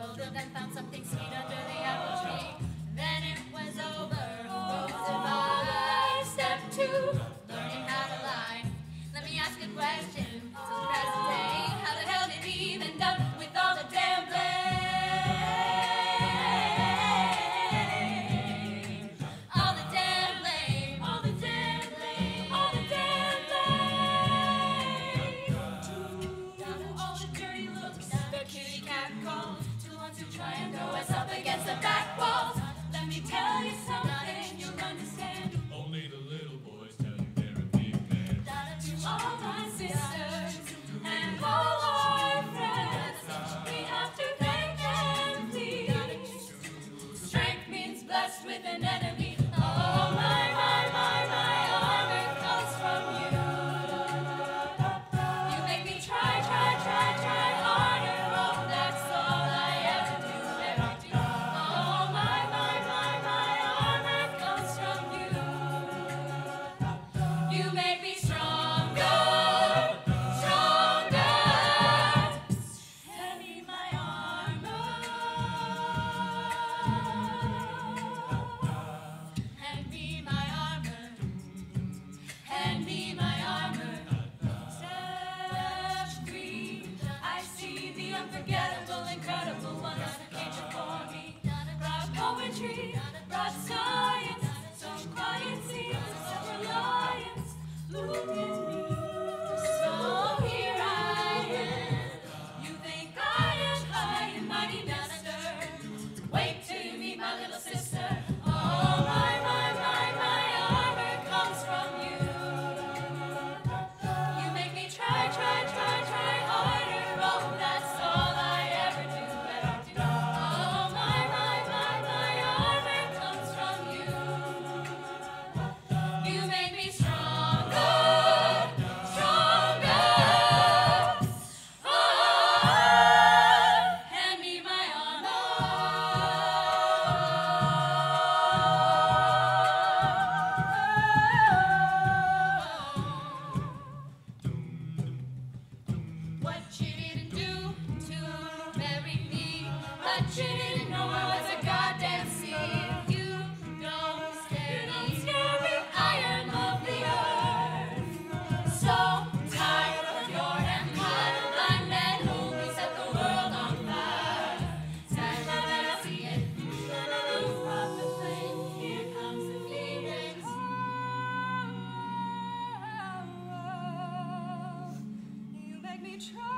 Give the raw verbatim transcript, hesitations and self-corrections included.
Both of them found something sweet under the apple tree. Then it was over. Rose and I, step two, learning how to lie. Let me ask a question. So the present day, how the hell did he even done with all the damn blame? All the damn blame. All the damn blame. All the damn blame. Down to all the dirty looks, the kitty cat calls. Two ones who try and throw us up against the back walls. Let me tell you something you'll understand. Only the little boys tell you they're a big man. To all my sisters and all our friends, we have to thank them, please. Strength means blessed with an enemy. Oh, my, my, my, my armor comes from you. You make me try, try, try, try harder. Oh, that's all I ever do, ever do. Oh, my, my, my, my armor comes from you. You make me stronger, stronger. Hand me my armor. Hand me my armor. Hand me my armor. Step three. I see the unforgettable, incredible ones that came before me. Brought poetry, brought science, some quiet scenes, some reliance. Look at me. So here I am. You think I am high and mighty, mister? Wait till you meet my little sister. Oh, my, my, my, my armor comes from you. You make me try, try, try, try harder. Oh, that's all I ever do, ever do. Oh, my, my, my, my armor comes from you. You make me stronger, stronger. Oh, hand me my armor. What you didn't do to bury me, but you didn't know I was a goddamn seed. You don't scare me, I am of the earth. So tired of your empire, blind men who set the world on fire. Sad that I see it, blew up the flame. Here comes the phoenix. You make me try.